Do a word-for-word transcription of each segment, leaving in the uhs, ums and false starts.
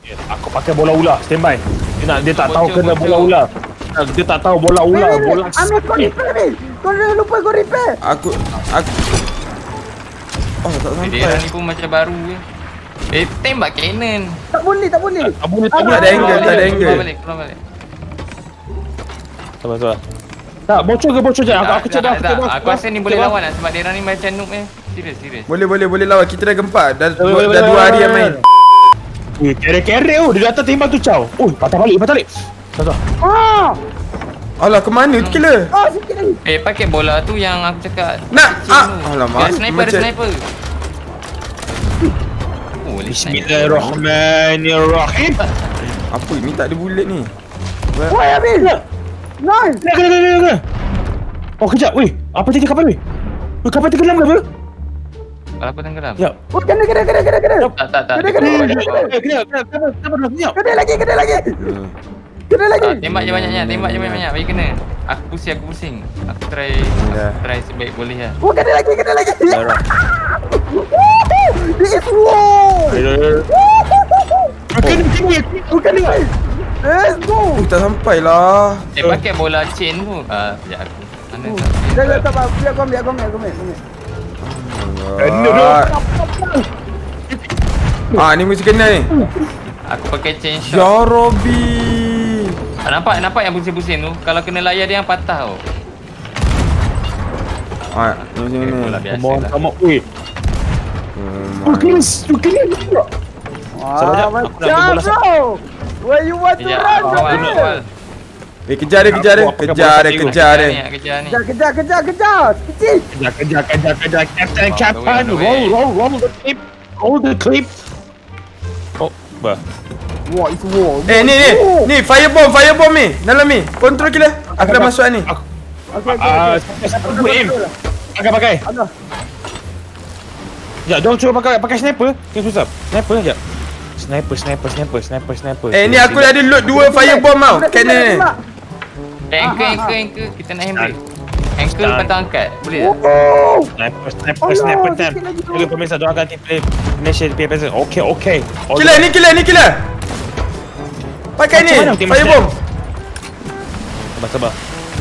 Aku pakai bola ular, standby. Dia nak dia tak tahu kena bola ular. Dia tak tahu bola ular, bola. Ambil kau repair ni. Kau jangan lupa kau repair. Aku aku Oh, tak sampai. Dia ni pun macam baru je. Eh, tembak cannon. Tak boleh, tak boleh. Tak boleh, tak Tak boleh. ada angle, tak ada angle. Keluar balik, keluar balik. Sabar, sabar. Tak, bocor ke bocor je. Aku aku cedera, aku cedera. Aku rasa ni boleh lawan lah sebab dia orang ni macam noob eh. Serius, serius. Boleh boleh boleh lawan. Kita dah gempak. Dah Boleh, boleh, dah dua boleh, hari yang boleh. main. Weh, kerek-kerek oh. Dia datang tembak tu caw. Oh, patah balik, patah balik. Sabar. Ah! Alah, ke mana tu killer? Ah, sikit lagi. Eh, pakai bola tu yang aku cakap. Nak kecil ah. tu. Alamak. Ada sniper, ada sniper. Oh, boleh sniper. Bismillahirrahmanirrahim. Apa ni tak ada bullet ni? Woi, habis. Nice. Kena, kena, kena, kena. Oh, kejap. Weh, apa jadi kapal weh? Weh, kapal tenggelam ke apa? Apa tenggelam? Sekejap. Oh, kena, kena, kena, kena, kena. Tak, tak, tak. Kena, kena, kena, kena. Eh, kena, kena, kena, kena, kena, kena. Kena lagi, kena lagi. Kena lagi. Ah, tembak je banyaknya, tembak je banyak-banyak. Bagi kena. Aku pusing, aku pusing. Aku try, Dah. aku try sebaik boleh lah. Oh, kena lagi, kena lagi. Darah. This is war. Kena, kena, kena. Let's go. Oh, tak sampai lah. Eh, pakai bola chain tu. Ah, sekejap aku. Mana tu? Dah, dah, tak apa. Biar kau ambil, aku ambil, aku ambil, aku ambil. Ah, ah ni mesti kena ni. Aku pakai chain shot. Ya Robby. Ah, nampak, nampak yang pusing-pusing tu? Kalau kena layar dia yang patah tau. Ah, ni macam Eh, ni. bola biasa Mohon lah. sama. Weh. Tu kena, tu kena juga. Sabar jap, Wah, aku nak ambil bola macam bro. Where you want to Sekejap, run, awal, bro? awal. Eh, kejar dia, kejar dia. Aku pakai Kejar bola dia, biru. kejar dia. ni, kejar ni. Kejar, kejar, kejar, kejar. Kecil. Kejar, kejar, kejar, kejar. Captain, Oh, Captain. the way, the Roll, way. roll, roll the clip. Roll the clip. Oh, bah. War is war. Eh, ni ni. Ni firebomb, firebomb ni. Dalam ni. Kontrol killer. Aku dah masuk ni. Aku, Okay, okay, ah, okay. siapa siapa good aim? Pakai, pakai. Ada. Ya, jom cuba pakai pakai sniper. Yang susah. Sniper jap. Sniper, sniper, sniper, sniper, sniper. Eh, ni aku dah ada load dua firebomb tau. Kat ni. Eh, anchor, anchor, anchor. Kita nak handbrake. Anchor lepas tu angkat. Boleh tak? Oh. Sniper, sniper, Allah, sniper time. sikit lagi, Jaga pemirsa doakan tim play Malaysia P P S. Okey, okey. Killer ni, killer ni, killer. Pakai ni. Macam mana tim Firebomb. Sabar, sabar.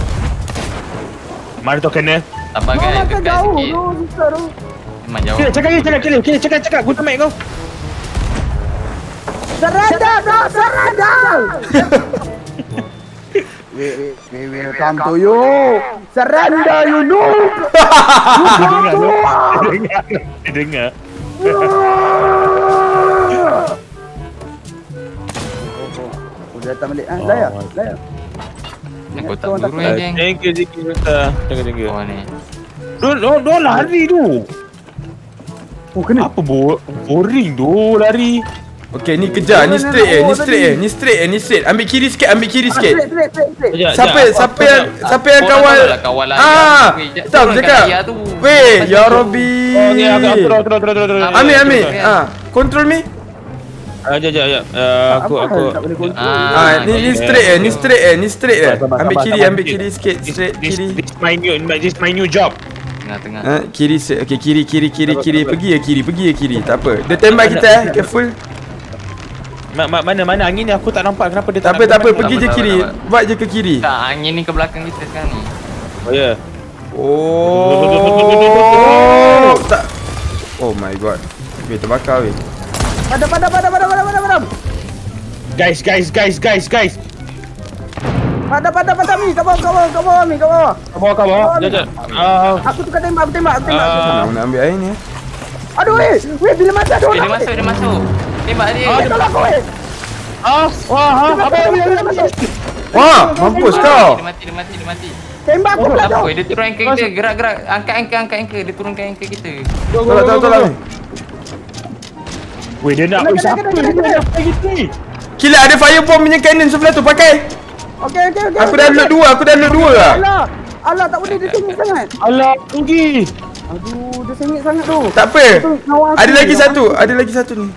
Mari tu kena. Sabar Kau guys, makan dekat jauh. sikit. Lu susah tu. Memang jauh. Kira, cakap, cakap, cakap, cakap, cakap, cakap. Guna mic kau. Surrender, bro. Surrender. We, we, we will come to you. Surrender, you noob. Dia dengar, dia dengar. Dia dengar. Oh, dia datang balik. Ah, layak, layak. Ni kotak biru yang geng. Thank you, thank you. Thank you, thank you. Oh ni. Don, don, don lari tu. Oh, kena. Apa bo boring tu lari. Okey, ni kejar. Ni straight eh. Ni straight eh. Ni straight eh. Ni straight. Ambil kiri sikit, ambil kiri Ah, sikit. straight, straight, straight, straight. Sekejap, Siapa sekejap. siapa yang siapa yang Korang kawal? tahu lah kawal layar Ah, tu. Weh, tak turunkan cakap. layar tu. Weh, Lepas ya tu- Robby. Oh, ni aku aku terus terus terus terus. Ambil, ambil. Okey. Ah, control me. Ah, jap jap jap. Eh, aku Apa aku hal tak boleh control? Ah, Ah, ni ni okey. straight eh. Ni straight eh. Ni straight eh. Sabar, sabar, Ambil sabar, kiri, sabar. ambil kiri sikit. This Straight this kiri. this my new this my new job. Tengah-tengah. Ah, kiri straight. Okey, kiri kiri kiri Sabar, kiri. sabar. Pergi ya kiri, pergi ya kiri. Tak apa. Dia tembak kita eh. Careful. Ma, ma, mana mana angin ni aku tak nampak kenapa dia Tak apa, nak tak apa. mana. Pergi je sabar, kiri. sabar. Buat je ke kiri. Tak, angin ni ke belakang kita sekarang ni. Oh ya. Oh. Tak. Oh my god. Weh, terbakar weh. Padam, padam, padam, padam, padam, padam, padam. Guys, guys, guys, guys, guys. Padam, padam, padam ni. Kat bawah, kat bawah, kat bawah ni, kat bawah. Kau kau bawa. Jap jap. Ah, Aku tukar tembak, aku tembak, aku tembak. Ah. Nak nak ambil air ni eh. Aduh, weh. Weh, bila masa ada Eh, orang. dia masuk, dia masuk. Tembak dia. Eh, tolong aku, weh. ah, wah, ha, apa Bila apa. masuk. Wah, mampus kau. Dia mati, dia mati, dia mati. Tembak aku pula Tak jauh. apa, dia turun anchor kita. Gerak-gerak. Angkat anchor, angkat anchor. Dia turunkan anchor kita. Tolak, tolak, tolak. Weh, dia nak Kena, weh, siapa kena, dia kena, nak apa gitu ni? Killer ada firebomb punya cannon sebelah tu. Pakai. Okey, okey, okey. Aku dah load dua. Aku dah load dua lah. Alah. Alah, tak boleh, dia sengit sangat. Alah, rugi. Aduh, dia sengit sangat tu. Tak apa. Tu, kawan aku Ada ni, lagi kawan satu. Ada lagi satu ni.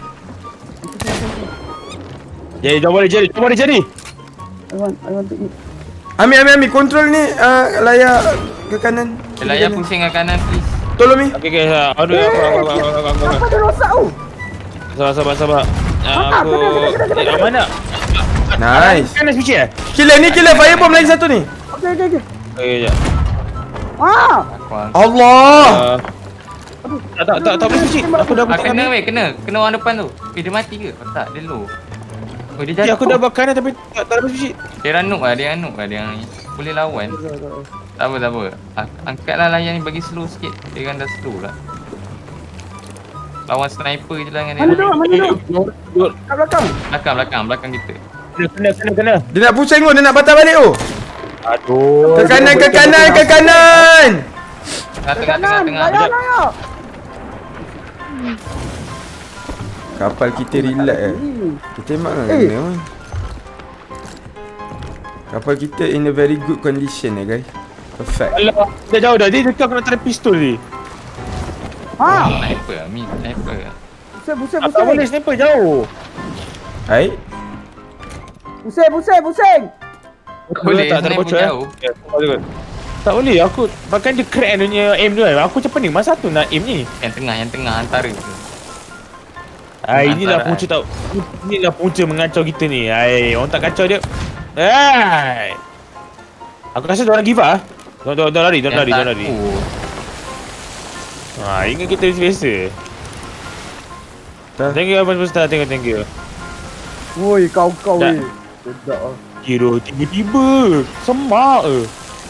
Jadi, jom boleh jadi. Jom boleh jadi. I want, I want to eat. Ambil, ambil, ambil. Kontrol ni uh, layar ke kanan. Dia layar pusing ke kanan, please. Tolong mi. Okey, okey. Aduh, aku aku aku aku. Apa dia rosak tu? Sabar, sabar, sabar. Aku eh, mana? Nice. Kan ada switch eh? Killer ni killer firebomb lagi satu ni. Okey okey okey. Eh, jap. Ah. Aku Allah. Uh, tak tak tak tak boleh switch. Aku dah ah, buka kena kanan. weh, kena. Kena orang depan tu. Eh, dia mati ke? Oh, tak, dia low. Oh, dia Ya, jatuh. aku dah buka kanan tapi tak tak boleh switch. Dia ranuk lah, dia ranuk lah. Dia yang ni. Boleh lawan. Tak apa, tak apa. Ang- Angkatlah layar ni bagi slow sikit. Dia kan dah slow lah. Lawan sniper je lah dengan dia. Mana tu? Mana tu? Duduk. Kat belakang. Belakang, belakang, belakang kita. Kena kena kena kena. Dia nak pusing tu, dia nak patah balik tu. Aduh. Ke kanan, ke kanan, ke kanan. Tengah, tengah, tengah, tengah. Layar layar. Kapal kita relax eh. Kita tembak kan Eh. kena kan. Kapal kita in a very good condition eh guys. Perfect. Alah, dah jauh dah. Dia dekat aku nak tarik pistol ni. Ha. Sniper lah, Mi. Sniper lah. Buset buset Tak boleh buset. sniper jauh. Hai. Buset buset buset. Boleh, tak tak sniper bocor eh. jauh. Ya, tak boleh. Tak boleh aku bahkan dia crack dia aim dia. Aku macam pening masa tu nak aim ni. Yang tengah, yang tengah antara tu. Ah inilah Antara, punca tak inilah punca mengacau kita ni. Ai, orang tak kacau dia. Hai. Aku rasa dia orang give up ah. Dia dia dia lari, dia Yang lari, dia tak- lari. Oh, Ha, ingat kita biasa. Tak. Thank you Abang Ustaz, thank you, thank you. Woi kau kau Tak. weh. Sedap ah. Kira tiba-tiba semak eh.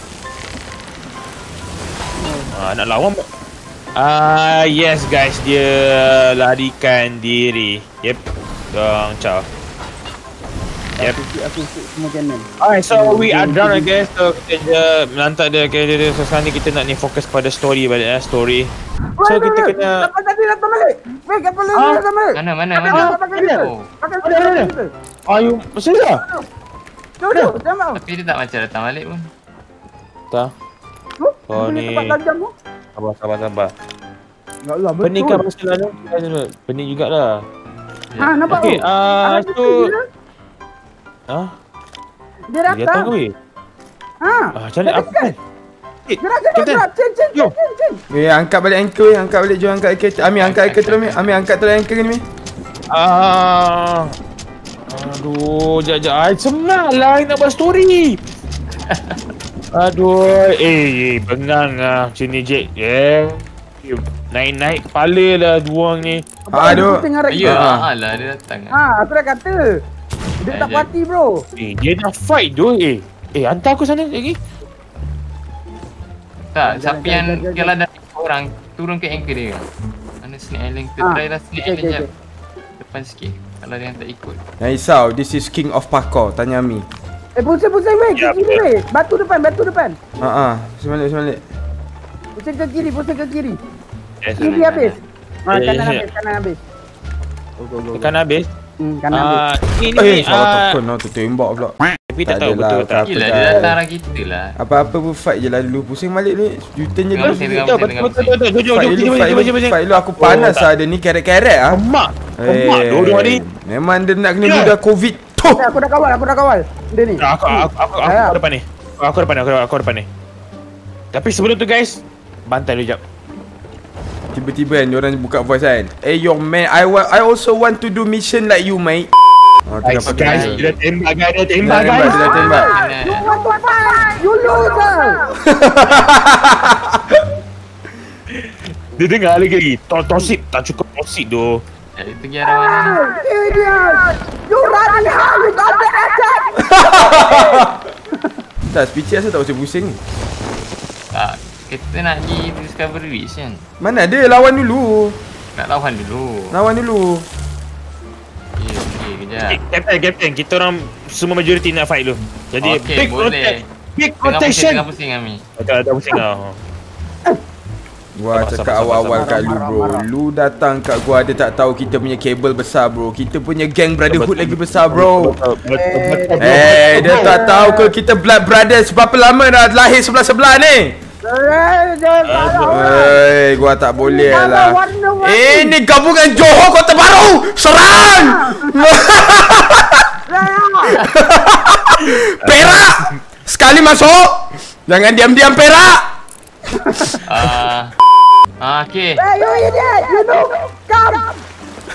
Ah, nak lawan. Ah, yes guys, dia larikan diri. Yep. Dong, ciao. Yep. Aku aku shoot semua cannon. Alright, so we are done I guess. So kita je melantak dia ke dia, dia. So sekarang ni kita nak ni fokus pada story balik eh, story. So kita kena Dapat tadi datang balik. Weh kapal ni Ah. datang balik. mana, mana, Pakai mana? kita, pakai kita. Oh. Pakai Ada, ada, ada. kita. ayu serius. Jom jom jom. Tapi dia tak macam datang balik pun. Tak. Oh, ni. Tempat tajam tu. Sabar sabar sabar. Ya Allah betul. Pening kan masalah ni? Pening jugaklah. Ha nampak Okey, tu. ah Ah, so dia- ah Dia dia datang datang. ke weh? Ha. Ah, macam mana apa kan? Gerak gerak Captain. gerak. Cin cin Yo. cin cin. Eh angkat balik anchor, eh. Angkat balik, jom angkat anchor. Amir angkat anchor terus, Amir. Amir angkat terus anchor ni, Amir. Ah. Aduh, jap jap. Ai semak lah nak buat story. Aduh, eh, eh bengang ah macam ni Jack. Eh. Naik-naik kepala lah dua orang ni. Aduh. Tengah rak. Ya, Ah. ah lah dia datang. Ha, aku dah kata. Dia tak Eh, puas hati bro. Eh, dia dah fight tu. Eh, eh hantar aku sana lagi. Tak, siapa Jangan, yang jangan, jangan. kalau ada orang turun ke anchor dia. Mana Snake Island kita Ah, try lah Snake okay, Island okay, jap. Depan sikit. Kalau dia yang tak ikut. Jangan risau, this is king of parkour. Tanya Amir. Eh pusing pusing weh. Ya, Ke kiri weh. Batu depan, batu depan. Ha ah, semalik semalik. Pusing ke kiri, pusing ke kiri. Yes, Kiri habis. Ha, Ya, ya, kanan ya. habis, kanan habis. tekan habis. Hmm, kanan habis. Ah, ni Eh, ni salah ah, tekan lah, tertembak pula. tapi tak tak tahu adalah, betul tak. Apa Yelah, dah? dia datang arah kita lah. Apa-apa pun fight je lah dulu. Pusing balik ni. Jutan je Tengah dulu. pusing, Betul tengah pusing, betul tengah betul pusing. betul. Jom Fight jom dulu, jom fight jom dulu. jom. Fight dulu, aku Oh, panas tak. lah. Dia ni keret-keret ah. Emak. Emak Eh, dua-dua ni. Memang dia nak kena Ya. budak covid. Tuh. Eh, aku dah kawal, aku dah kawal. Dia ni. Aku aku aku aku, Ya. aku depan ni. Aku depan ni, aku aku depan ni. Tapi sebelum tu guys, bantai dulu jap. Tiba-tiba kan diorang buka voice kan. Eh yo man, I wa- I also want to do mission like you mate. Oh, tu Guys, dapat guys, kena. dia dah tembak guys, dia Dia tembak dah tembak, guys. dia dah tembak. Kena. You want to fight? You lose. Dia dengar lagi lagi. To- Tosik tak cukup tosik tu. Eh, pergi arah mana? Idiot. You run how you got the attack. Tak, speech asal tak usah pusing ni. Tak, kita nak pergi Discovery Beach kan. Mana ada, lawan dulu. Nak lawan dulu. Lawan dulu. Okay, okay, kejap. Eh, Captain, Captain, kita orang semua majoriti nak fight dulu. Jadi Okey, big boleh. rotate, big Tengah pusing, rotation. tengah pusing kami. Dah dah pusing dah. Gua Sabar, cakap sabar, awal-awal sabar, kat lu bro. Lu datang kat gua ada tak tahu kita punya kabel besar bro. Kita punya gang brotherhood lagi besar bro. Betul, betul, betul, bro. Eh, dia tak tahu ke kita blood brothers berapa lama dah lahir sebelah-sebelah ni. Eh, jangan. Eh, gua tak boleh lah. Eh, ni gabungan Johor Kota Baru. Serang! Perak! Sekali masuk. Jangan diam-diam Perak. Ah, ah, okay. Hey, you idiot. You know. Come.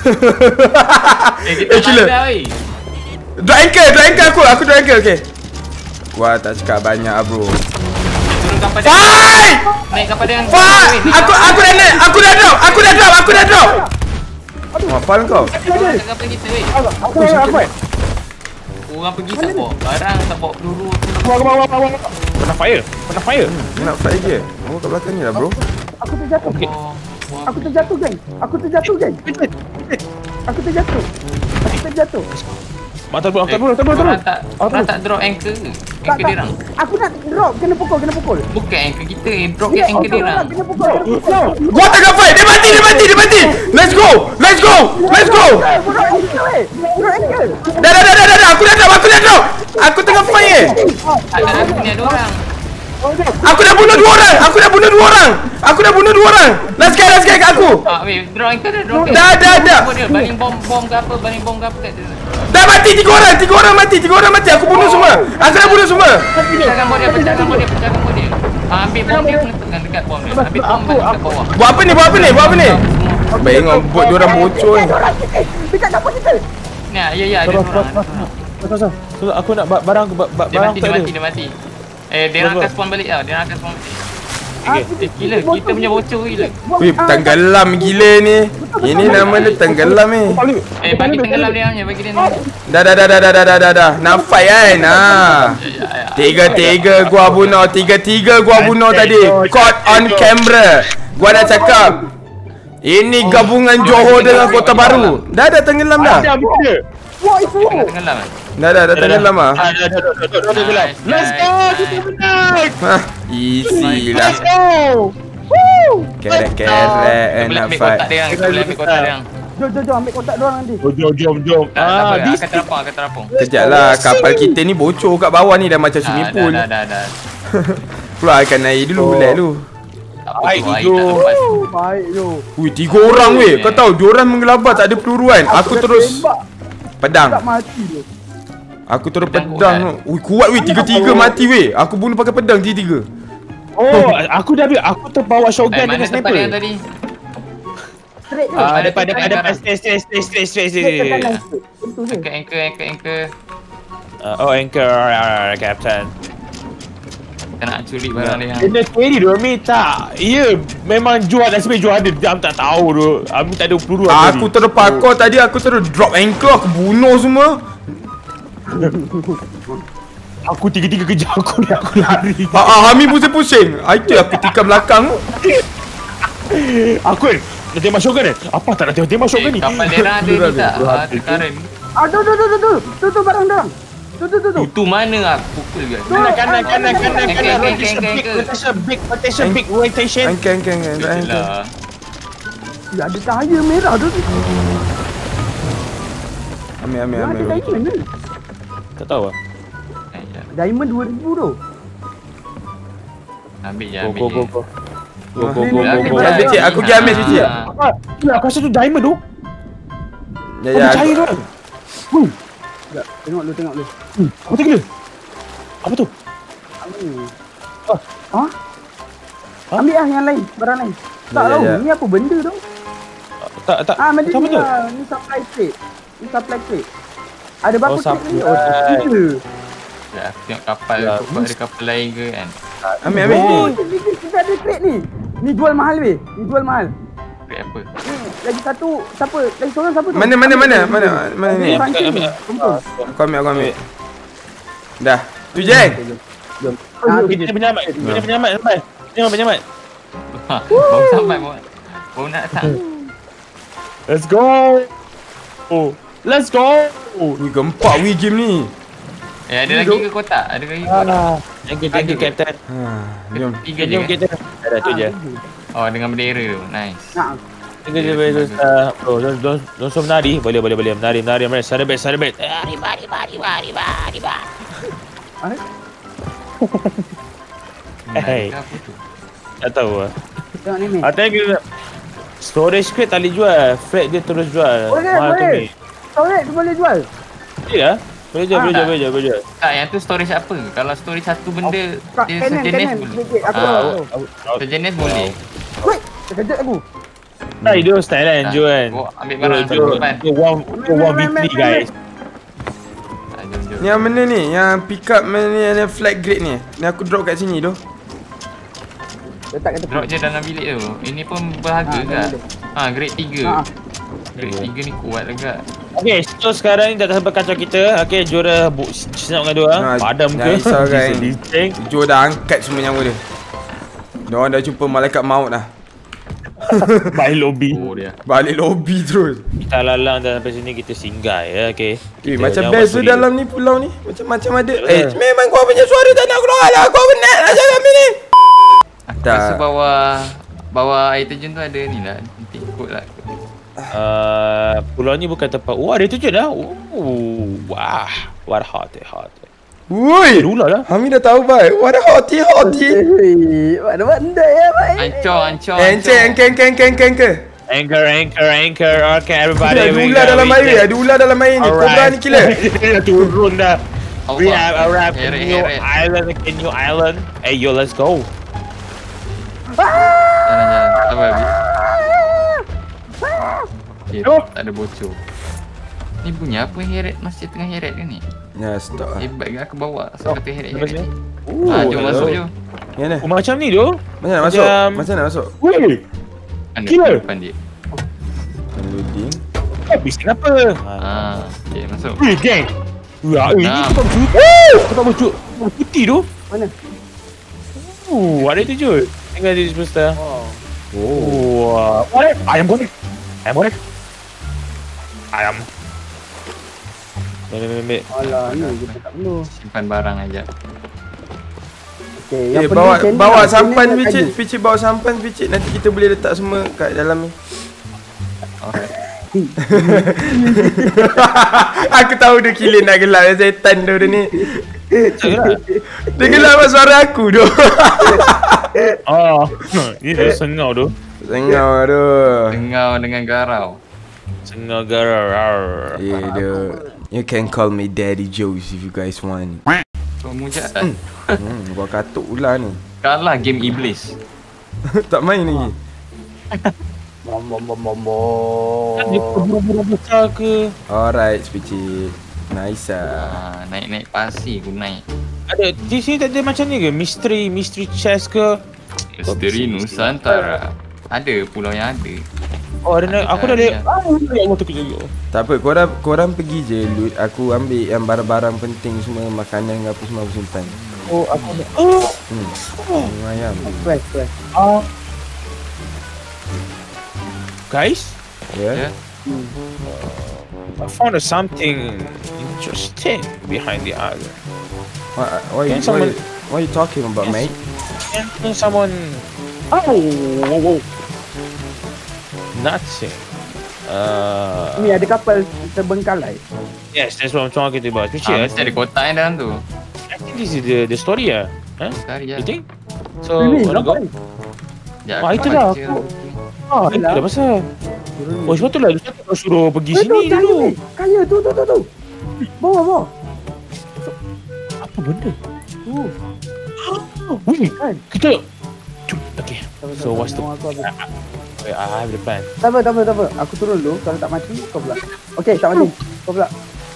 Eh, kita Eh, gila. dah, weh. Drop anchor, drop anchor aku. Aku drop anchor, okey. Gua tak cakap banyak ah, bro. Turun kapal dia. Fight! Naik kapal dia. Fight! Aku aku dah naik. Aku dah drop. Aku dah drop. Aku dah drop. Hafal kau? Naik kapal kita, weh. Aku nak apa? Orang pergi tak bawa barang, tak bawa peluru. Keluar, keluar, keluar, keluar. Pernah fire? Pernah fire? Nak fight je. Oh, kat belakang ni lah, bro. Aku terjatuh. Oh, wah. Aku terjatuh, geng. Aku terjatuh, geng. Aku terjatuh. Aku terjatuh. Mak turun, Eh, turun, turun, turun. korang tak, korang tak drop anchor ke? Tak, Anchor tak. dia orang. Aku nak drop, kena pukul, kena pukul. Bukan anchor kita, eh, drop Ya, ke anchor dia aku orang. nak kena pukul, kena pukul. Gua tengah fight. Dia mati, dia mati, dia mati. Let's go. Let's go. Let's go. Eh, drop anchor, weh. Drop anchor. Dah, dah, dah, dah, dah, dah. Aku dah drop. Aku dah drop. Aku tengah fight eh. Ada dah sini ada orang. Aku dah bunuh dua orang. Aku dah bunuh dua orang. Aku dah bunuh dua orang. Last guy, last guy kat aku. Ah, weh, drop anchor dia, drop Dah, dah, dah. Dia baling bom bom ke apa, baling bom ke apa kat dia. Dah mati tiga orang. Tiga orang mati. Tiga orang mati. Aku bunuh semua. Aku dah bunuh semua. Pecahkan bom dia, pecahkan bom dia, pecahkan bom dia. Ah, ambil bom dia, letakkan dekat bom dia. Ambil bom balik kat bawah. Buat apa ni? Buat apa ni? Buat apa ni? Baik ngobot dia orang bocor ni. Orang kita. Dekat dapur kita. Ni, ya, ya, ada Terus, orang. terus, terus. Terus, terus. Terus, aku nak ba- barang ba- ba- Dia barang mati, tak dia ada. mati, dia mati. Eh, dia orang akan spawn balik tau. Dia orang akan spawn balik. Okay. Eh, gila, kita punya bocor gila. Weh, tenggelam gila ni. Ini nama dia tenggelam ni. Eh, bagi tenggelam dia punya, bagi dia ni. Dah, dah, dah, dah, dah, dah, dah, dah, dah. Nak fight kan? Nah. Tiga-tiga gua bunuh. Tiga-tiga gua bunuh tadi. Caught on camera. Gua dah cakap. Ini gabungan Johor dengan Kota Baru. Dah, dah tenggelam dah. Ada habis dia. Wah, itu. Tengah tenggelam kan? Dah, dah, dah tenggelam ah. Ah, dah, dah, dah, dah, dah, dah, dah, dah. Nice, Let's go, nice, kita nice. menang. Hah, easy lah. Let's go. Kerek-kerek Kita eh, boleh nak ambil fight. kotak dia orang. Kita boleh ambil kotak dia orang. Jom, jom, jom. Ambil kotak diorang nanti. Oh, jom, jom, jom. Tak, tak Ah, apa, this akan terapung, akan terapung. Kejap lah, kapal kita ni bocor kat bawah ni dah macam swimming Ah, pool. Dah, dah, dah, dah. Keluarkan air dulu, Oh. relax dulu. Tak apa, Baik, tu, air hidup. tak lepas. Baik, yo. Ui, tiga orang weh. Kau tahu, diorang menggelabah tak ada peluru kan. Aku dah terus tembak, pedang. tak mati tu. Aku terus Pedang pedang. kuat. Ui, kuat weh. Tiga-tiga mati weh. Aku bunuh pakai pedang tiga-tiga. Oh, aku dah ambil. Aku terbawa Eh, shotgun mana dengan tempat dia yang sniper. tadi? Straight je. Ah, Ada depan, depan, tempat depan. yang Straight, straight, straight, straight, straight, Straight ke straight. kanan sikit. Itu je. Anchor, anchor, anchor, anchor. Ah, Oh, anchor, ah, Captain. Kita nak curi barang dia. Kena carry tu, Ami tak. Ya, memang jual nasib baik jual ada. Jam tak tahu tu. Ami tak ada peluru Aku terus pakar tadi. Aku terus drop anchor. Aku bunuh semua. Aku tiga-tiga kejar aku ni. Aku lari. Ah, ah, Hami pusing-pusing. Ah, itu aku tikam belakang. Aku kan nak tembak shotgun kan? Apa tak nak tembak tembak shotgun Eh, ni? kapal dia orang ada ni tak? Ah, tekaran. Ah, tu, tu, tu, tu, tu. Tu, tu, barang diorang. Tu, tu, tu, tu. Tu mana aku pukul ke? Kanan, kanan, kanan, kanan, Anchor, kanan. anchor, Rotation anchor, big, anchor. rotation big, rotation big, rotation. Anchor, anchor, anchor. anchor. Yelah. Ya, ada cahaya merah tu. Ambil, ambil, Ya, ada ambil. diamond ni. Tak tahu lah. Eh, ya. Diamond dua ribu tu. Ambil je, Go, ambil go, je. go, go. Go, go, Ni, go, ni, go, ni, go. ni, Ambil cik, aku pergi ambil cik. Ah. Apa? Ya, aku rasa tu diamond tu. Ya, Kau ya. percaya tu aku- kan? Hmm, Sekejap, tengok lu, tengok lu. hmm. Apa tu gila? Apa tu? Ambil. Ah. Ha? Ha? Ambil lah yang lain, barang lain. Tak Ya, tahu, ya. ni apa benda tu? Tak, tak. Ah, macam Macam ni mana? lah. Ni supply crate. Ni supply crate. Ada berapa Oh, crate ni? supply. Oh, tiga. Ya, aku tengok kapal Ya, tu, ada kapal lain ke kan? Ambil, ambil. Oh, ni. ni, ni, kita ada crate ni. Ni jual mahal weh. Ni jual mahal. Krep apa? Ni, lagi satu, siapa? Lagi seorang siapa tu? Mana, mana, mana? Mana, mana ni? Ni Francis ni. Ambil, Perempuan. Aku ambil, aku ambil. Dah. Tu je. Ah, Kita penyelamat. Kita penyelamat sampai. Tengok penyelamat. Ha, baru sampai baru, baru nak datang. Let's go. Oh, let's go. Ui, gempak weh game ni. Eh, ada lagi ke kotak? Ada lagi ke kotak? Ah, thank you, thank you, Captain. Ha, jom. Tiga je Jom kan? kita. Ada tu je. Oh, dengan bendera tu. Nice. Nah, Tiga je boleh terus. Oh, don't don't don't so menari. Boleh, boleh, boleh. Menari, menari, menari. Celebrate, celebrate. Riba, riba, riba, riba, riba. eh? Hey. Apa tu? Tak tahu lah. Tengok ni ni. Ah, thank you. Storage crate tak boleh jual. Flat dia terus jual. Boleh, Mahal tu boleh. ni. Storage tu boleh jual. Boleh lah. Boleh jual, Ah, boleh jual, tak. boleh jual, boleh jual. Tak, yang tu storage apa? Kalau storage satu benda Kak, dia Canon, sejenis Canon. boleh. Sikit, aku Ah, tahu. sejenis boleh. Wait, terkejut aku. Try dia style kan, Jo kan. Bawa ambil barang Jo, depan. Jo one, Jo one v three guys. Ah, jom jom. Yang mana ni? Yang pick up mana ni, yang flag grade ni? Ni aku drop kat sini tu. Letak kat tepi. Drop je dalam bilik tu. Ini pun berharga Ha, kan? dalam Ha, grade tiga. Ha. Grade tiga ni kuat juga. Okay, so sekarang ni dah sampai kacau kita. Okay, juara senap dengan dua. Ha, Padam jangan ke? risau kan. Liceng. Jo dah angkat semua nyawa dia. Diorang dah jumpa malaikat maut dah. Balik lobby. Oh dia. Balik lobby terus. Kita lalang dan sampai sini kita singgah ya, okay. Eh, Kita macam jangan best buat tu suri. dalam ni pulau ni. Macam-macam ada. Eh. Eh, memang kau punya suara tak nak keluar lah. Kau penat lah cakap ni. Aku Tak. rasa bawah bawah air terjun tu ada ni lah. Nanti ikut lah. Uh, pulau ni bukan tempat. Wah, dia tujuh dah. Oh, wah. What hot, hot. Woi. Dulu lah. Hami dah tahu baik. What a hoti hoti. Eh, mana benda ya, baik. Ancor, ancor, Encik, engke, engke, engke, engke, engke. Anchor, anchor, anchor. Okay, everybody. Ada we ular go, dalam we air. go. Ada ular dalam air ni. Kobra ni killer. Dia turun dah. We have arrived at Heret, new heret. island, a new island. Hey, yo, let's go. Jalan-jalan. Apa habis? Okay, Yo. tak ada bocor. Ni bunyi apa heret? Masih tengah heret ke ni? Ya, stop lah. Hebat ke aku bawa. So kata Lepas heret-heret ni. ni. Ha, jom masuk jom. Yang mana? Oh, macam ni tu. Macam nak masuk? Macam- Macam nak masuk? Woi, Mana Killer. depan dia? Loading. habis kenapa? Ha, okay, masuk. Wih, geng. Wah, eh, ini Nah. tempat bercuti. Tempat bercuti. Bercuti tu. Mana? Uh, ada tu je. Tinggal di semesta. Oh. Oh, wah. Goreng. Ayam goreng. Ayam goreng. Ayam. Ambil, ambil, ambil. Alah, ni kita tak perlu. Simpan barang aja. Okey, Eh, yang bawa penting bawa sandal, sampan sandal picit, kayu. picit bawa sampan picit. Nanti kita boleh letak semua kat dalam ni. Alright. Aku tahu dia kilin nak gelap setan tu dia ni. Cakap. Dia gelap apa suara aku tu. Oh, ini dia sengau tu. Sengau tu. Tengau dengan garau. Sengau garau. Eh, dia. You can call me Daddy Joes if you guys want. Kau mujat. Hmm, gua katuk ular ni. Kalah game iblis. Tak main lagi. Bom bom bom bom bom. Dia keburu-buru besar ke? Alright, picit. Nice ah. Ha, naik-naik pasir aku naik. Ada di sini tak ada macam ni ke? Mystery, mystery chest ke? Misteri Nusantara. Ada pulau yang ada. Oh, ada nak, aku dah ada. Ada. Ah, ya Allah terkejut. Ya Allah. Tak apa, korang korang pergi je loot. Aku ambil yang barang-barang penting semua, makanan apa semua aku simpan. Oh, aku ada. Oh, Hmm. Lumayan. Fresh, fresh. ah. Guys, Ya. Ya. I found something interesting behind the island. What what you, Can what, someone- you, what you talking about, Yes. mate? And someone. Oh, whoa, whoa. Nothing. Uh, Ni ada kapal terbengkalai. yes, that's what I'm talking about. Which Ha, is, mesti ada kotak yang dalam tu. I think this is the the story, ah. Huh? Cari je. You think? So, Ni wanna go? nampak ni. Sekejap, Wah, aku itulah baca. aku. Ah, itu dah pasal. Oh, sebab tu lah Ustaz kau suruh pergi Eh, tu sini kaya dulu. ni. Kaya tu tu tu tu. Bawa bawa. Apa benda? Tu. Wih, Kan? kita. Jom, okay. So, what's the... Aku habis. I have the plan. Tak apa, tak apa, tak apa. Aku turun dulu. Kalau tak mati, kau pula. Okey, tak mati. Kau pula.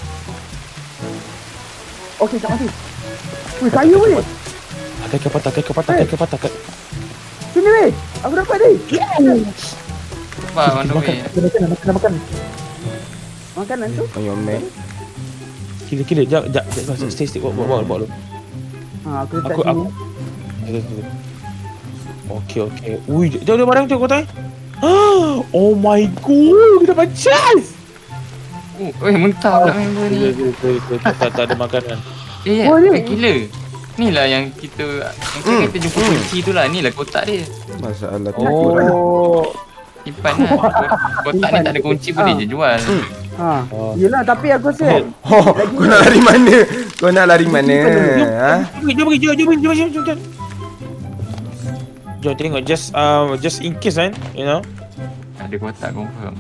Okey, tak mati. Wih, kaya weh. Takai ke patah, takai ke patah, takai ke patah. takai- Sini weh. Aku dapat ni. Cepat on the way. Makan, makan, makan, makan. Makanan tu. On your man. Kira, kira. Jap, jap. jap. Stay, stay. Bawa, bawa, bawa. bawa. Ha, aku letak Aku, aku. sini. Kira, kira. Okay, okay. Ui, jauh dia barang tu kau tahu? Oh my god, kita dapat chance. Oh, eh muntah pula member Kira, ni. kira, kira, kira. Tak, tak ada makanan. Eh, Oh, ni. eh, gila. Ni lah yang kita yang kita, kita jumpa kunci tu lah. Ni lah kotak dia. Masalah tu. Oh. Simpan lah. Kotak ni tak ada kunci boleh je jual. Ha. Oh. Yelah, tapi aku rasa Oh, kau nak lari mana? Kau nak lari mana? Ha? Jom, jom pergi, jom, jom, jom, jom, jom, jom. Jom tengok, just um, just in case kan, you know. Ada kotak confirm.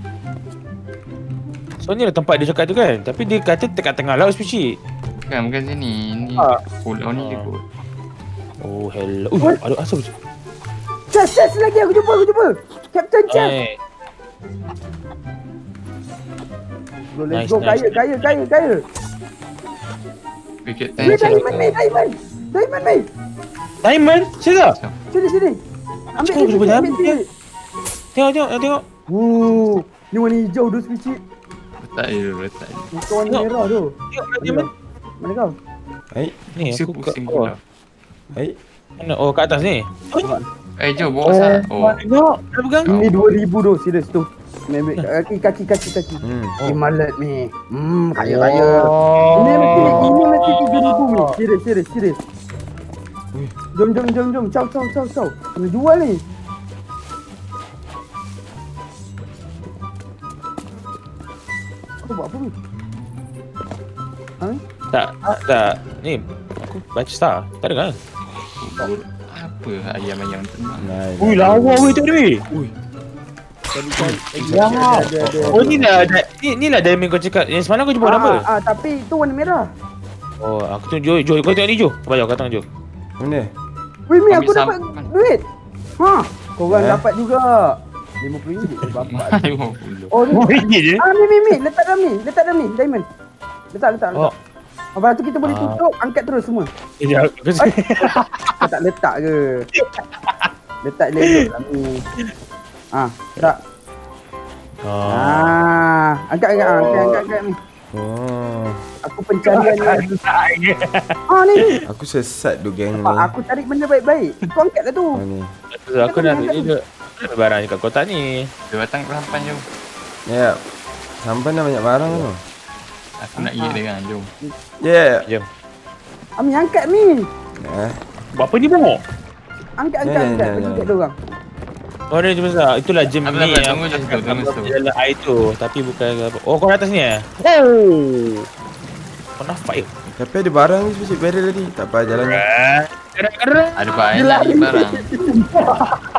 So ni lah tempat dia cakap tu kan. Tapi dia kata dekat tengah laut specie. Bukan, bukan sini. Ni Ah. pulau ni je Ah. kot. Oh hello. Ui, ada asal tu. Chest, chest lagi aku jumpa, aku jumpa. Captain Chest. Eh. Go, let's Nice, go. nice. Kaya, kaya, kaya, kaya. Wicket Weh, tension. diamond ni, diamond. Diamond ni. Diamond? Serius? Sini, sini. Ambil Cuba, ni, cuba ambil diamond. sini. Tengok, tengok, tengok. Wuh, ni warna hijau tu sikit. Letak je dulu, letak je. Muka warna Tengok. merah tu. Tengok Mana diamond. kau? Mana kau? Baik, Ni aku kat Pusing-pusing bawah. pula. baik. Mana? Oh, kat atas ni. Eh, jom bawa sah. Oh, Tengok, dah pegang. Ini dua ribu tu, serius tu. Ambil kaki, kaki, kaki, kaki. Hmm. Eh, malet ni. Hmm, kaya, kaya. Oh. Ini mesti, ini mesti tiga ribu ni. Serius, serius, serius. Jom, jom, jom, jom. Caw, caw, caw, caw. Kena jual ni. Kau buat apa ni? Ha? Tak, tak, tak. Ni, aku baca star. Tak ada kan? apa ayam-ayam tenang. Nah, Ui, lawa weh tu weh. Ui. Ya. Ada, ada, ada. Oh, ni lah. da- Ni, ni lah diamond kau cakap. Yang semalam kau jumpa apa? Ah, ah, tapi tu warna merah. Oh, aku tunjuk Jo. Kau tengok ni Jo. Kau bayar, kau tengok Jo. Mana? Weh, Mi, Ambil aku dapat sampan. duit. Ha, korang Eh? dapat juga. lima puluh ringgit je bapak. lima puluh. Oh, ni. Oh, ringgit je. Ah, Mi, Mi, Mi. Letak dalam ni. Letak dalam ni. Diamond. Letak, letak, letak. Oh. Lepas tu kita boleh Ah. tutup, angkat terus semua. Sekejap. Kau Ay. Kau tak letak ke? Letak elok lah ni. Ah, tak. Ah. Ah, angkat, angkat, ah, angkat, angkat, angkat ni. Oh. Aku pencarian ni. Tak. Ah, ni, ni. Aku sesat tu geng ni. Pak, aku cari benda baik-baik. Kau angkat lah tu. Oh, ni. Aku dah ada ada barang kat kotak ni. Dia datang ke sampan jom. Ya. Sampai dah banyak barang tu. Aku nak gigit dia kan, jom. Ya. Jom. Ami, angkat ni. Eh. Buat apa ni bongok? Angkat, Ya, angkat, ya, angkat. ya, Bagi ya. kat dia orang. Oh, dia cuma besar. Itulah gem Apa, ni. apa, yang tunggu je aku situ, cakap tunggu kalau situ. dalam air tu. Tapi bukan apa. Oh, kau atas ni eh? Oh. Kau nampak ya? Tapi ada barang ni sebab barrel tadi. Tak apa jalan. Kerang, kerang. Ada banyak lagi barang.